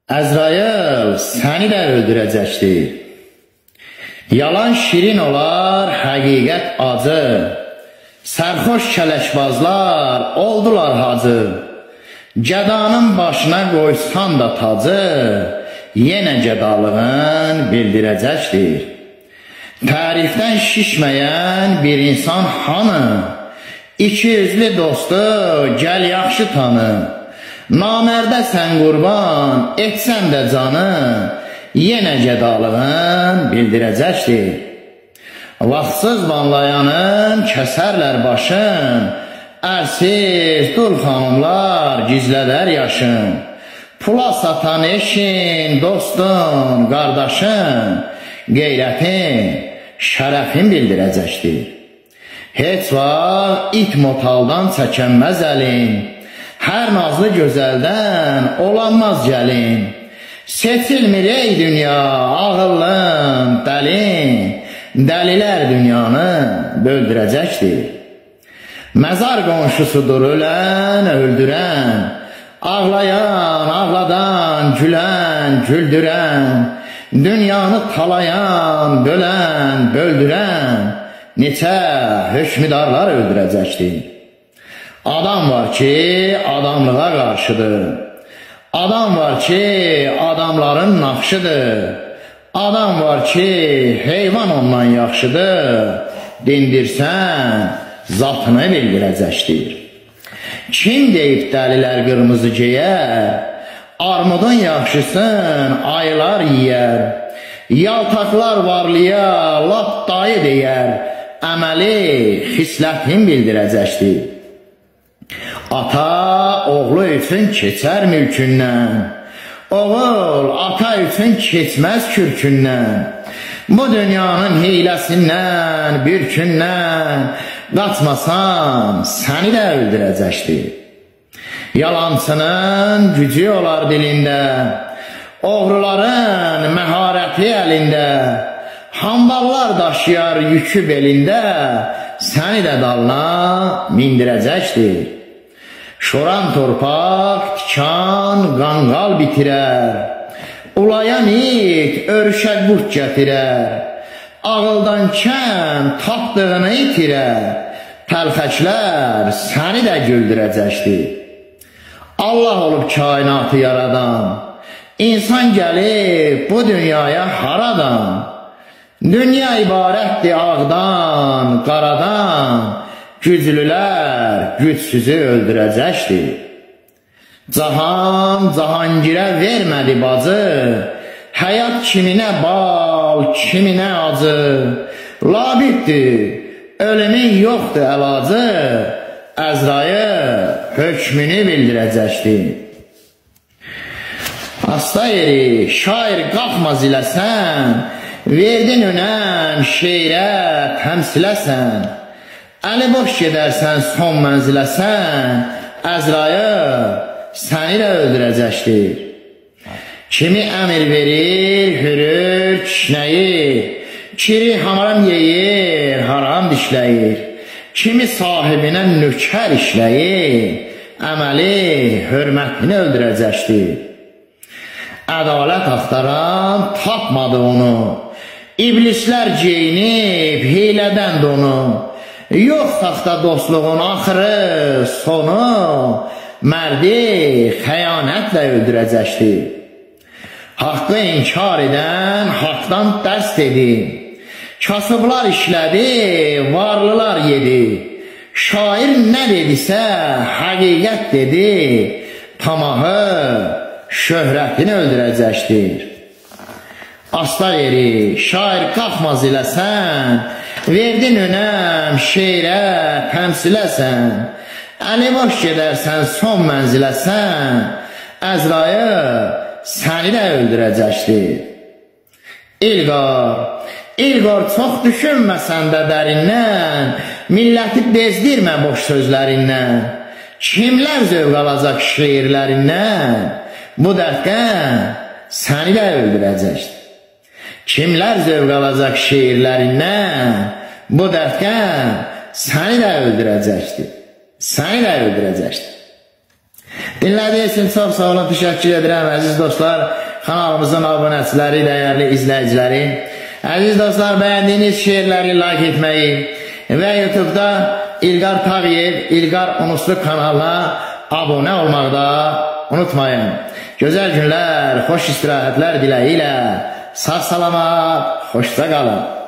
Əzrail səni də öldürəcəkdir. Yalan şirin olar, həqiqət acı. Sərxoş kələkbazlar oldular hacı. Gədanın başına qoysan da tacı, yenə qədalığın bildirəcəkdir. Tərifdən şişməyən bir insan hanı? İki üzlü dostu gəl yaxşı tanı. Namərdə sən qurban etsən də canı, yenə qədalığın bildirəcəkdir. Vaxtsız vanlayanın kəsərlər başın, ərsiz dul xanımlar gizlədər yaşın. Pula satan eşin, dostun, qardaşın, qeyrətin, şərəfin bildirəcəkdir. Heç vaxt it motaldan çəkənməz əlin, hər nazlı gözəldən olanmaz gəlin. Seçilmir ey dünya, ağıllın, dəlin, dəlilər dünyanı böldürəcəkdir. Məzar qonşusudur ölən, öldürən, ağlayan, ağladan, gülən, güldürən, dünyanı talayan, bölən, böldürən, neçə hökmüdarlar öldürəcəkdir. Adam var ki, adamlığa qarşıdır. Adam var ki, adamların naxşıdır. Adam var ki, heyvan ondan yaxşıdır. Dindirsən, zatını bildirəcəkdir. Kim deyib dəlilər qırmızı geyər, armudun yaxşısın ayılar yiyər. Yaltaqlar varlıya lap dayı deyər, əməli xislətin bildirəcəkdir. Ata oğlu üçün keçər mülkündən, oğul ata üçün keçməz kürkündən. Bu dünyanın hiyləsindən, bürkündən qaçmasan səni də öldürəcəkdir. Yalançının gücü olar dilində, oğruların məharəti əlində, hamballar daşıyar yükü belində, səni də dalına mindirəcəkdir. Şoran torpaq, tikan, qanqal bitirər, ulayan it, örüşək qurt gətirər, ağıldan kəm, tapdığını itirər, təlxəklər səni də güldürəcəkdir. Allah olub kainatı yaradan, İnsan gəlib bu dünyaya haradan? Dünya ibarətdir ağdan, qaradan, güclülər gücsüzü öldürəcəkdir. Cahan, Cahangirə vermədi bacı, həyat kiminə bal, kiminə acı. Labiddir, ölümün yoxdur əlacı, Əzrail hökmünü bildirəcəkdir. Asta yeri, şair qalxmaz iləsən, verdin önəm, şeirə, təmsiləsən. Əli boş gedərsən, son mənziləsən, Əzrail səni də öldürəcəkdir. Kimi əmir verir, hürür, kişnəyir, kiri haram yeyir, haram dişləyir. Kimi sahibinə nökər işləyir, əməli hörmətini öldürəcəkdir. Ədalət axtaran tapmadı onu, İblislər geyinib hiylədən donu. Yox taxta dostluğun axırı, sonu, mərdi xəyanətlə öldürəcəkdir. Haqqı inkar edən haqdan dərs dedi, kasıblar işlədi, varlılar yedi. Şair nə dedisə həqiqət dedi, tamahı şöhrətini öldürəcəkdir. Asta yeri, şair qalxmaz iləsən, verdin önəm, şeirə, təmsiləsən. Əli boş gedərsən, son mənziləsən, Əzrail səni də öldürəcəkdir. İlqar çox düşünməsən də dərindən, milləti bezdirmə boş sözlərindən. Kimlər zövq alacaq şeirlərindən, bu dərddən səni də öldürəcəkdir. Kimlər zövq alacaq şeirlərindən, bu dərddən səni də öldürəcəkdir. Səni də öldürəcəkdir. Dinlediğiniz için çok sağ olun, teşekkür ederim aziz dostlar, kanalımızın abonəçiləri, dəyərli izləyiciləri. Aziz dostlar, beğendiğiniz şiirləri like etmeyi ve YouTube'da İlqar Tağıyev, İlqar Unuslu kanalına abone olmağı da unutmayın. Güzel günler, hoş istirahatler dileğiyle. Sağ salamat, hoşça kalın.